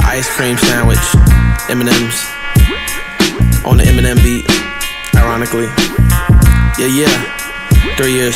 Ice cream sandwich, M&M's, on the Eminem beat, ironically. Yeah, 3 years.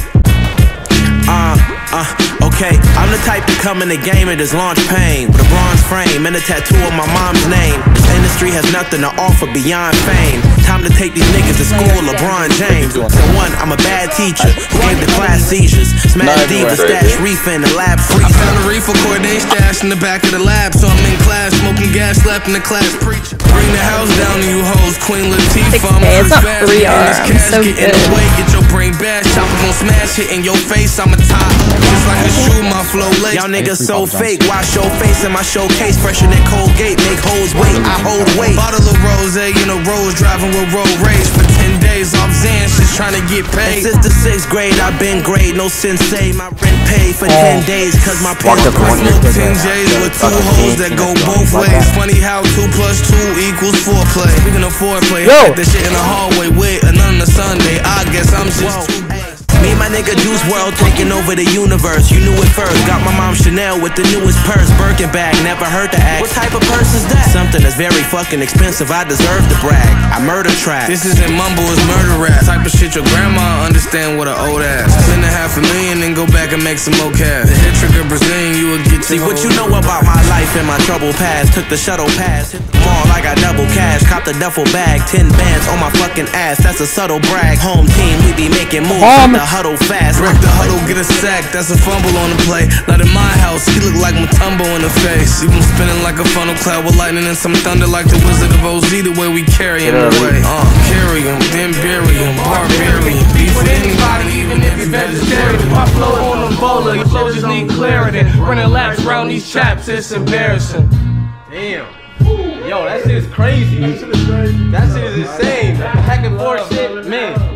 Okay, I'm the type to come in the game and just launch pain with a bronze frame and a tattoo of my mom's name. This industry has nothing to offer beyond fame. Time to take these niggas to school, LeBron James. For one, I'm a bad teacher who gave the class seizures. Smash divas, stash reef in the lab freezer. I found a reefer coordinate stash in the back of the lab, so I'm in class smoking gas, slapping the class preacher. Bring the house down to you hoes, Queen Latifah. It's not 3R, I'm so good. Get your brain bashed, chopper gon' smash it in your face. I'm a top, just like a shoe, my flow late. Y'all niggas so fake, wash your face in my showcase, fresher than Colgate, make hoes wait, I hold weight. Bottle of rose in a rose, driving with road rage for 10 days off Xans, just trying to get paid. Since the 6th grade, I've been great, no sensei, my rent paid for 10 days, cause my parents smoke 10 J's with 2 hoes that go both ways. Funny how 2 + 2 equals 4 play. Speaking of foreplay, I like that shit in the hallway with another Sunday. I guess I'm just too blessed. Me and my nigga Juice WRLD taking over the universe. You knew it first. Got my mom Chanel with the newest purse. Birkin bag, never heard the act. What type of purse is that? Something that's very fucking expensive. I deserve to brag. I murder track. This isn't mumble, it's murder rap. Type of shit your grandma understand with an old ass. Spend $500,000 and go back and make some more cash. The head trigger Brazilian, you will get to. See what you know about my life and my trouble past. Took the shuttle pass, hit the mall, I got double cash. Cop the duffel bag, 10 bands on my fucking ass. That's a subtle brag. Home team, we be making moves. Huddle fast, wreck the huddle, get a sack, that's a fumble on the play. Not in my house, he look like Mutombo in the face. Even spinning like a funnel cloud with lightning and some thunder like the Wizard of Oz. The way we carry him away. Carry him, then bury him, barbarian. Beef with anybody, even if it's vegetarian. My flow on the bowler, your flow just need clarity. Running laps around these chaps, it's embarrassing. Damn. Yo, that shit is crazy. That shit is insane. Back and forth shit, man.